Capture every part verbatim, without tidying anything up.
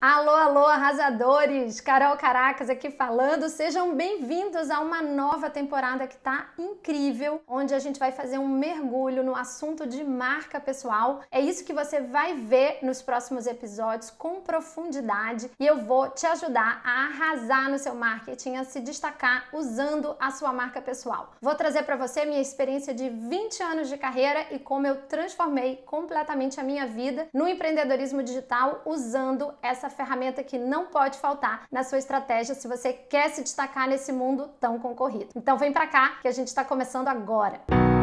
Alô, alô, arrasadores! Carol Caracas aqui falando. Sejam bem-vindos a uma nova temporada que tá incrível, onde a gente vai fazer um mergulho no assunto de marca pessoal. É isso que você vai ver nos próximos episódios com profundidade e eu vou te ajudar a arrasar no seu marketing, a se destacar usando a sua marca pessoal. Vou trazer para você minha experiência de vinte anos de carreira e como eu transformei completamente a minha vida no empreendedorismo digital usando essa ferramenta que não pode faltar na sua estratégia se você quer se destacar nesse mundo tão concorrido. Então vem pra cá que a gente está começando agora.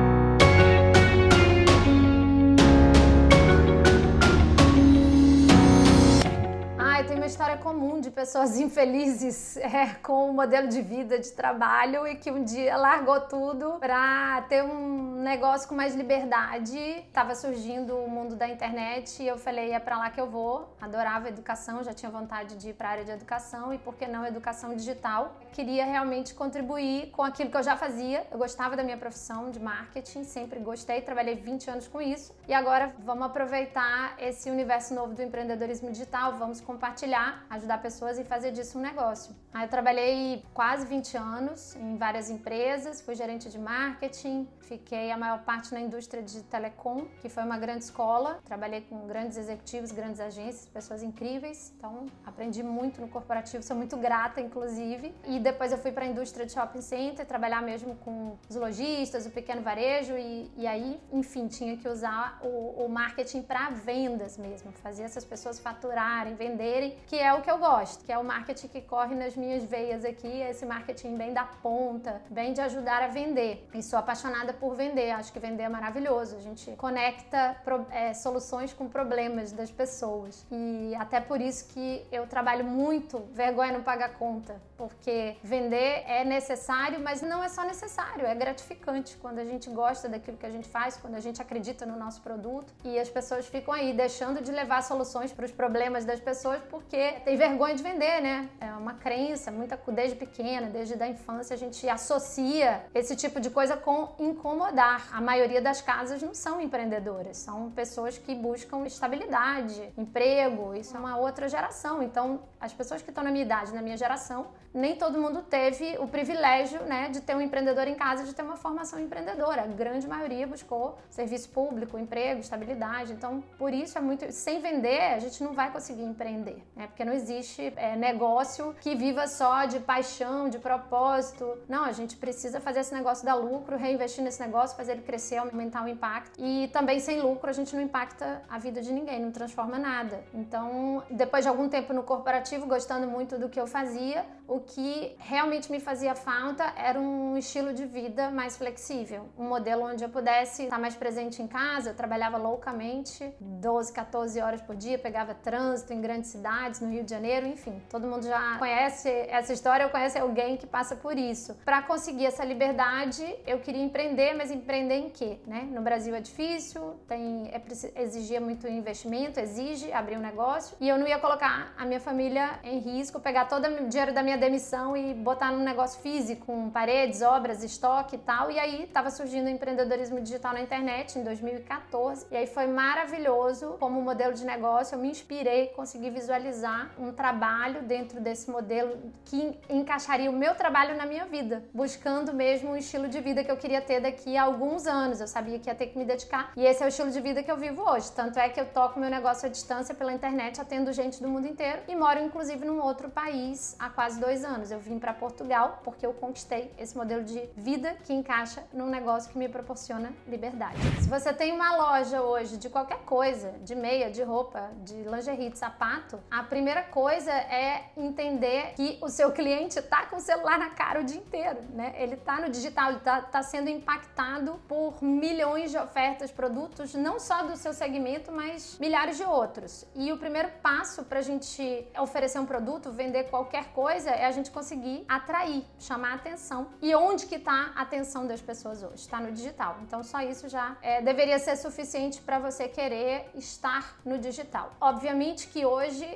Tem uma história comum de pessoas infelizes é, com o modelo de vida, de trabalho e que um dia largou tudo para ter um negócio com mais liberdade. Tava surgindo o mundo da internet e eu falei, é para lá que eu vou. Adorava educação, já tinha vontade de ir para a área de educação e por que não educação digital. Queria realmente contribuir com aquilo que eu já fazia. Eu gostava da minha profissão de marketing, sempre gostei, trabalhei vinte anos com isso. E agora vamos aproveitar esse universo novo do empreendedorismo digital, vamos compartilhar Compartilhar, ajudar pessoas e fazer disso um negócio. Aí eu trabalhei quase vinte anos em várias empresas, fui gerente de marketing, fiquei a maior parte na indústria de telecom, que foi uma grande escola. Trabalhei com grandes executivos, grandes agências, pessoas incríveis. Então, aprendi muito no corporativo, sou muito grata, inclusive. E depois eu fui para a indústria de shopping center, trabalhar mesmo com os lojistas, o pequeno varejo e, e aí, enfim, tinha que usar o, o marketing para vendas mesmo, fazer essas pessoas faturarem, venderem, que é o que eu gosto, que é o marketing que corre nas minhas veias aqui, esse marketing bem da ponta, bem de ajudar a vender. E sou apaixonada por vender, acho que vender é maravilhoso, a gente conecta é, soluções com problemas das pessoas. E até por isso que eu trabalho muito, vergonha não paga conta, porque vender é necessário, mas não é só necessário, é gratificante quando a gente gosta daquilo que a gente faz, quando a gente acredita no nosso produto e as pessoas ficam aí deixando de levar soluções para os problemas das pessoas porque tem vergonha de vender, né? É uma crença, muita, desde pequena, desde da infância, a gente associa esse tipo de coisa com incomodar. A maioria das casas não são empreendedoras, são pessoas que buscam estabilidade, emprego, isso é uma outra geração. Então, as pessoas que estão na minha idade, na minha geração, nem todo mundo teve o privilégio, né, de ter um empreendedor em casa, de ter uma formação empreendedora. A grande maioria buscou serviço público, emprego, estabilidade. Então, por isso é muito... Sem vender, a gente não vai conseguir empreender, né? Porque não existe é, negócio que viva só de paixão, de propósito. Não, a gente precisa fazer esse negócio dar lucro, reinvestir nesse negócio, fazer ele crescer, aumentar o impacto. E também sem lucro a gente não impacta a vida de ninguém, não transforma nada. Então, depois de algum tempo no corporativo, gostando muito do que eu fazia, o que realmente me fazia falta era um estilo de vida mais flexível. Um modelo onde eu pudesse estar mais presente em casa. Eu trabalhava loucamente, doze, quatorze horas por dia, pegava trânsito em grandes cidades, no Rio de Janeiro, enfim. Todo mundo já conhece essa história ou conhece alguém que passa por isso. Para conseguir essa liberdade, eu queria empreender, mas empreender em quê? Né? No Brasil é difícil, tem, é, exigia muito investimento, exige abrir um negócio, e eu não ia colocar a minha família em risco, pegar todo o dinheiro da minha demissão e botar num negócio físico, com paredes, obras, estoque e tal. E aí estava surgindo o empreendedorismo digital na internet em dois mil e quatorze. E aí foi maravilhoso como modelo de negócio. Eu me inspirei, consegui visualizar um trabalho dentro desse modelo que encaixaria o meu trabalho na minha vida, buscando mesmo um estilo de vida que eu queria ter daqui a alguns anos. Eu sabia que ia ter que me dedicar e esse é o estilo de vida que eu vivo hoje. Tanto é que eu toco meu negócio à distância pela internet, atendo gente do mundo inteiro e moro inclusive num outro país há quase dois anos. Eu vim para Portugal porque eu conquistei esse modelo de vida que encaixa num negócio que me proporciona liberdade. Se você tem uma loja hoje de qualquer coisa, de meia, de roupa, de lingerie, de sapato, a primeira coisa é entender que o seu cliente tá com o celular na cara o dia inteiro, né? Ele tá no digital, ele tá, tá sendo impactado por milhões de ofertas, produtos, não só do seu segmento, mas milhares de outros. E o primeiro passo pra gente oferecer um produto, vender qualquer coisa, é a gente conseguir atrair, chamar a atenção. E onde que tá a atenção das pessoas hoje? Está no digital. Então só isso já é, deveria ser suficiente para você querer estar no digital. Obviamente que hoje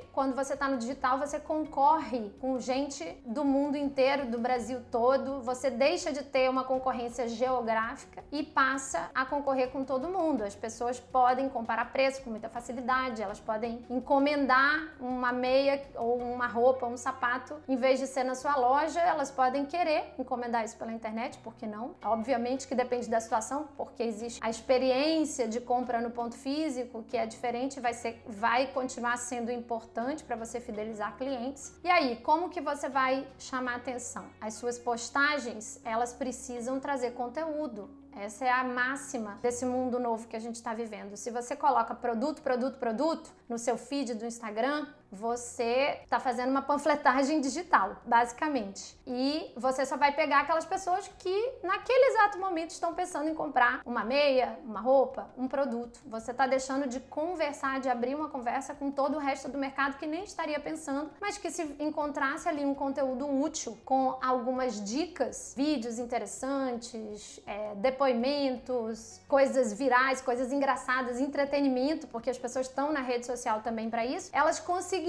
quando você está no digital, você concorre com gente do mundo inteiro, do Brasil todo, você deixa de ter uma concorrência geográfica e passa a concorrer com todo mundo. As pessoas podem comparar preço com muita facilidade, elas podem encomendar uma meia ou uma roupa, um sapato, em vez de ser na sua loja, elas podem querer encomendar isso pela internet, por que não? Obviamente que depende da situação, porque existe a experiência de compra no ponto físico, que é diferente, vai ser, vai continuar sendo importante para você fidelizar clientes. E aí, como que você vai chamar atenção? As suas postagens, elas precisam trazer conteúdo. Essa é a máxima desse mundo novo que a gente está vivendo. Se você coloca produto, produto, produto no seu feed do Instagram, você está fazendo uma panfletagem digital, basicamente. E você só vai pegar aquelas pessoas que naquele exato momento estão pensando em comprar uma meia, uma roupa, um produto. Você está deixando de conversar, de abrir uma conversa com todo o resto do mercado que nem estaria pensando, mas que se encontrasse ali um conteúdo útil com algumas dicas, vídeos interessantes, é, depoimentos, coisas virais, coisas engraçadas, entretenimento, porque as pessoas estão na rede social também para isso, elas conseguiriam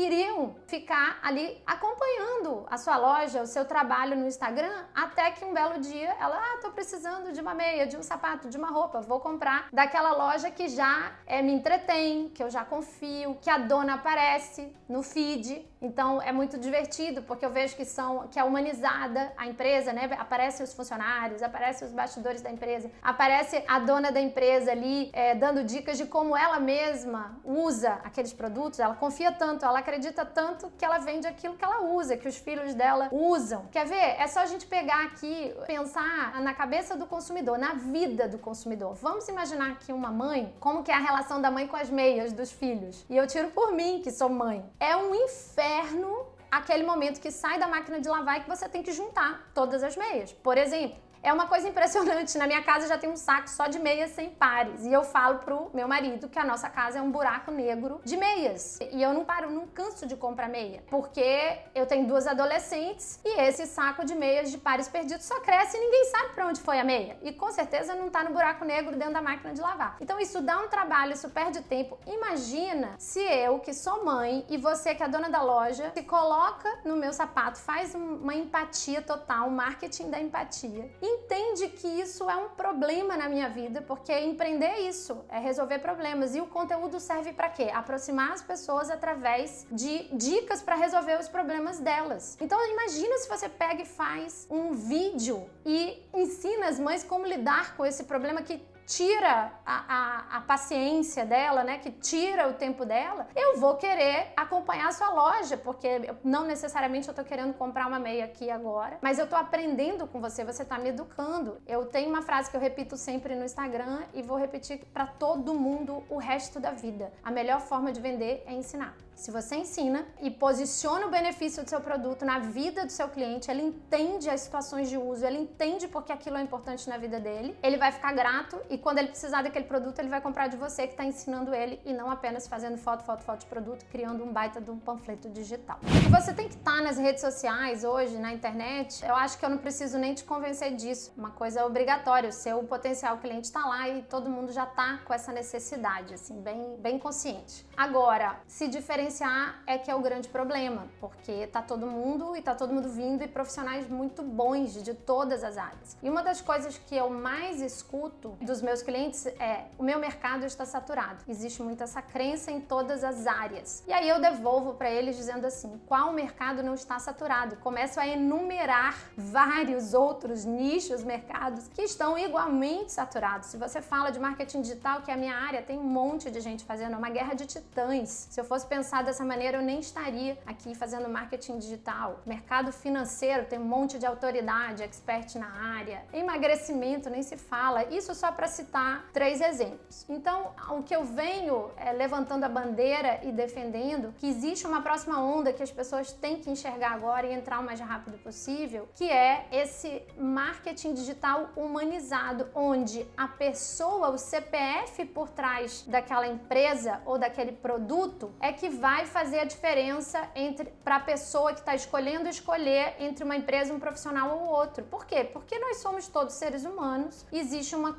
ficar ali acompanhando a sua loja, o seu trabalho no Instagram, até que um belo dia ela, ah, tô precisando de uma meia, de um sapato, de uma roupa, vou comprar daquela loja que já é, me entretém, que eu já confio, que a dona aparece no feed. Então é muito divertido, porque eu vejo que são que é humanizada a empresa, né? Aparecem os funcionários, aparecem os bastidores da empresa, aparece a dona da empresa ali é, dando dicas de como ela mesma usa aqueles produtos. Ela confia tanto, ela acredita tanto que ela vende aquilo que ela usa, que os filhos dela usam. Quer ver? É só a gente pegar aqui, pensar na cabeça do consumidor, na vida do consumidor. Vamos imaginar aqui uma mãe, como que é a relação da mãe com as meias dos filhos. E eu tiro por mim, que sou mãe. É um inferno aquele momento que sai da máquina de lavar e que você tem que juntar todas as meias. Por exemplo, é uma coisa impressionante. Na minha casa já tem um saco só de meias sem pares. E eu falo pro meu marido que a nossa casa é um buraco negro de meias. E eu não paro, não canso de comprar meia. Porque eu tenho duas adolescentes e esse saco de meias de pares perdidos só cresce e ninguém sabe pra onde foi a meia. E com certeza não tá no buraco negro dentro da máquina de lavar. Então isso dá um trabalho, isso perde tempo. Imagina se eu, que sou mãe, e você, que é a dona da loja, se coloca no meu sapato, faz uma empatia total, um marketing da empatia. Entende que isso é um problema na minha vida, porque empreender é isso, é resolver problemas. E o conteúdo serve para quê? Aproximar as pessoas através de dicas para resolver os problemas delas. Então imagina se você pega e faz um vídeo e ensina as mães como lidar com esse problema que tira a, a, a paciência dela, né? Que tira o tempo dela. Eu vou querer acompanhar a sua loja, porque não necessariamente eu tô querendo comprar uma meia aqui agora, mas eu tô aprendendo com você, você tá me educando. Eu tenho uma frase que eu repito sempre no Instagram e vou repetir para todo mundo o resto da vida. A melhor forma de vender é ensinar. Se você ensina e posiciona o benefício do seu produto na vida do seu cliente, ele entende as situações de uso, ele entende porque aquilo é importante na vida dele, ele vai ficar grato e quando ele precisar daquele produto, ele vai comprar de você que está ensinando ele e não apenas fazendo foto, foto, foto de produto, criando um baita de um panfleto digital. E você tem que estar nas redes sociais hoje, na internet, eu acho que eu não preciso nem te convencer disso. Uma coisa é obrigatória, o seu potencial cliente está lá e todo mundo já está com essa necessidade, assim, bem, bem consciente. Agora, se diferenciar é que é o grande problema, porque tá todo mundo e tá todo mundo vindo e profissionais muito bons de todas as áreas. E uma das coisas que eu mais escuto dos meus clientes é: o meu mercado está saturado. Existe muito essa crença em todas as áreas. E aí eu devolvo para eles dizendo assim: qual mercado não está saturado? Começo a enumerar vários outros nichos, mercados que estão igualmente saturados. Se você fala de marketing digital, que é a minha área, tem um monte de gente fazendo, é uma guerra de titãs. Se eu fosse pensar dessa maneira, eu nem estaria aqui fazendo marketing digital. Mercado financeiro tem um monte de autoridade, expert na área. Emagrecimento nem se fala. Isso só para citar três exemplos. Então, o que eu venho é, levantando a bandeira e defendendo, que existe uma próxima onda que as pessoas têm que enxergar agora e entrar o mais rápido possível, que é esse marketing digital humanizado, onde a pessoa, o C P F por trás daquela empresa ou daquele produto é que vai fazer a diferença entre para a pessoa que está escolhendo escolher entre uma empresa, um profissional ou outro. Por quê? Porque nós somos todos seres humanos. Existe uma coisa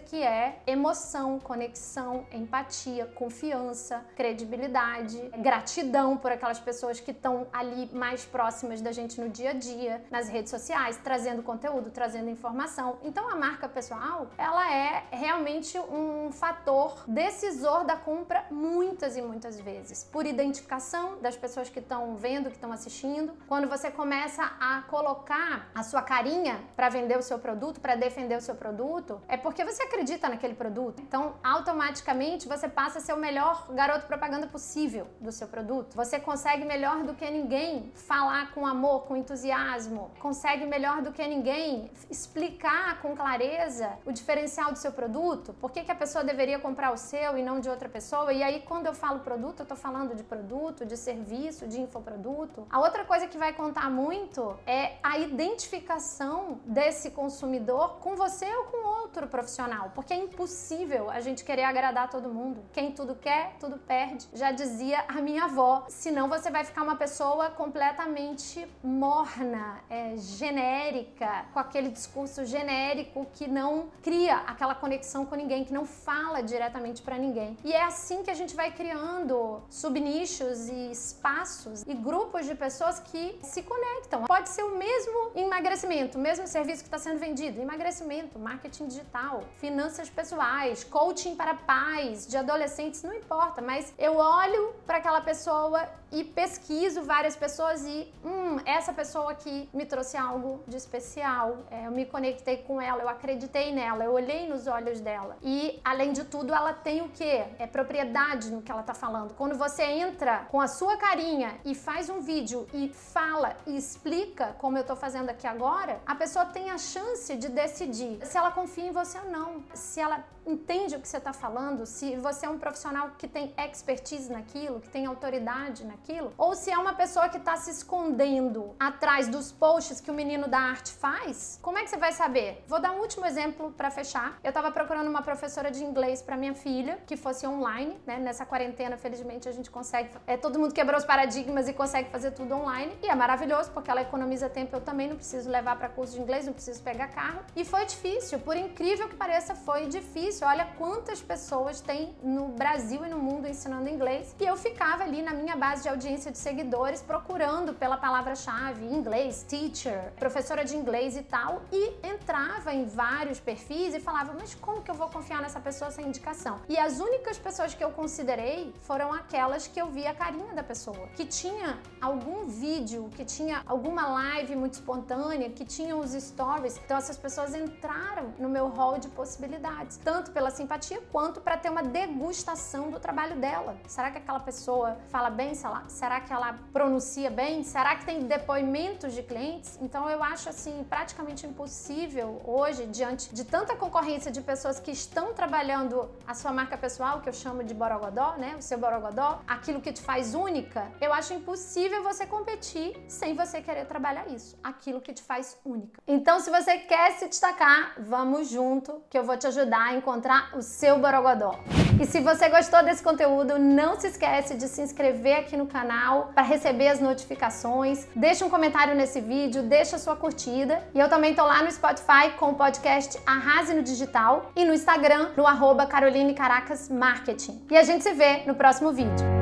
que é emoção, conexão, empatia, confiança, credibilidade, gratidão por aquelas pessoas que estão ali mais próximas da gente no dia a dia, nas redes sociais, trazendo conteúdo, trazendo informação. Então a marca pessoal, ela é realmente um fator decisor da compra muitas e muitas vezes, por identificação das pessoas que estão vendo, que estão assistindo. Quando você começa a colocar a sua carinha para vender o seu produto, para defender o seu produto, é porque você acredita naquele produto. Então, automaticamente, você passa a ser o melhor garoto propaganda possível do seu produto. Você consegue melhor do que ninguém falar com amor, com entusiasmo, consegue melhor do que ninguém explicar com clareza o diferencial do seu produto, por que que a pessoa deveria comprar o seu e não de outra pessoa. E aí, quando eu falo produto, eu tô falando de produto, de serviço, de infoproduto. A outra coisa que vai contar muito é a identificação desse consumidor com você ou com outro profissional, porque é impossível a gente querer agradar todo mundo. Quem tudo quer, tudo perde. Já dizia a minha avó, senão você vai ficar uma pessoa completamente morna, é, genérica, com aquele discurso genérico que não cria aquela conexão com ninguém, que não fala diretamente para ninguém. E é assim que a gente vai criando subnichos e espaços e grupos de pessoas que se conectam. Pode ser o mesmo emagrecimento, o mesmo serviço que está sendo vendido, emagrecimento, marketing digital, finanças pessoais, coaching para pais, de adolescentes, não importa, mas eu olho para aquela pessoa e pesquiso várias pessoas e, hum, essa pessoa aqui me trouxe algo de especial, é, eu me conectei com ela, eu acreditei nela, eu olhei nos olhos dela. E, além de tudo, ela tem o quê? É propriedade no que ela tá falando. Quando você entra com a sua carinha e faz um vídeo e fala e explica, como eu tô fazendo aqui agora, a pessoa tem a chance de decidir se ela confia em você ou não, se ela entende o que você tá falando, se você é um profissional que tem expertise naquilo, que tem autoridade naquilo, ou se é uma pessoa que tá se escondendo atrás dos posts que o menino da arte faz. Como é que você vai saber? Vou dar um último exemplo para fechar. Eu tava procurando uma professora de inglês para minha filha, que fosse online, né? Nessa quarentena, felizmente, a gente consegue, é, todo mundo quebrou os paradigmas e consegue fazer tudo online, e é maravilhoso, porque ela economiza tempo, eu também não preciso levar para curso de inglês, não preciso pegar carro, e foi difícil, por incrível que pareça, foi difícil. Olha quantas pessoas tem no Brasil e no mundo ensinando inglês, e eu ficava ali na minha base de audiência de seguidores procurando pela palavra-chave, inglês, teacher, professora de inglês e tal, e entrava em vários perfis e falava, mas como que eu vou confiar nessa pessoa sem indicação? E as únicas pessoas que eu considerei foram aquelas que eu vi a carinha da pessoa, que tinha algum vídeo, que tinha alguma live muito espontânea, que tinha os stories. Então essas pessoas entraram no meu hall de possibilidades, tanto pela simpatia quanto para ter uma degustação do trabalho dela. Será que aquela pessoa fala bem? Será que ela pronuncia bem? Será que tem depoimentos de clientes? Então eu acho assim praticamente impossível hoje, diante de tanta concorrência de pessoas que estão trabalhando a sua marca pessoal, que eu chamo de borogodó, né? O seu borogodó, aquilo que te faz única. Eu acho impossível você competir sem você querer trabalhar isso, aquilo que te faz única. Então, se você quer se destacar, vamos junto, que eu vou te ajudar a encontrar o seu borogodó. E se você gostou desse conteúdo, não se esquece de se inscrever aqui no canal para receber as notificações. Deixa um comentário nesse vídeo, deixa sua curtida. E eu também tô lá no Spotify com o podcast Arrase no Digital e no Instagram no arroba Caroline Caracas Marketing. E a gente se vê no próximo vídeo.